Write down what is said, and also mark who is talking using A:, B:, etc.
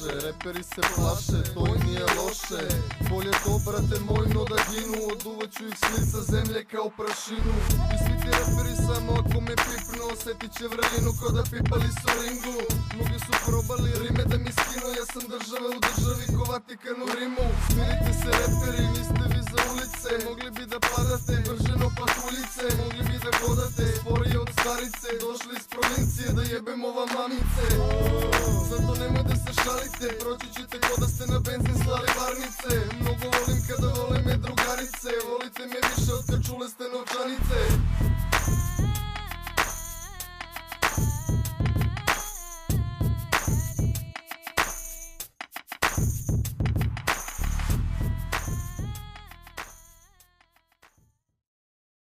A: laže. Reperi se plaše, to i nije loše. Bolje to, brate moj, no da ginu. Oduvat ću ih s lica zemlje kao prašinu. I svi ti reperi samo ako me pipnu, osjetit će vrelinu ko da pipali su ringu. Mnogi su probali rime da mi skinu, ja sam država u državi ko Vatikan u Rimu. Smirite se reperi, niste vi za ulice. Mogli bi da padate, brže no pahuljice. Mogli bi da hodate, sporije od starice. Došli iz provincije da jebemo vam mamice. Zato nemoj da se šalite, proći ćete ko da ste na benzin slali varnice.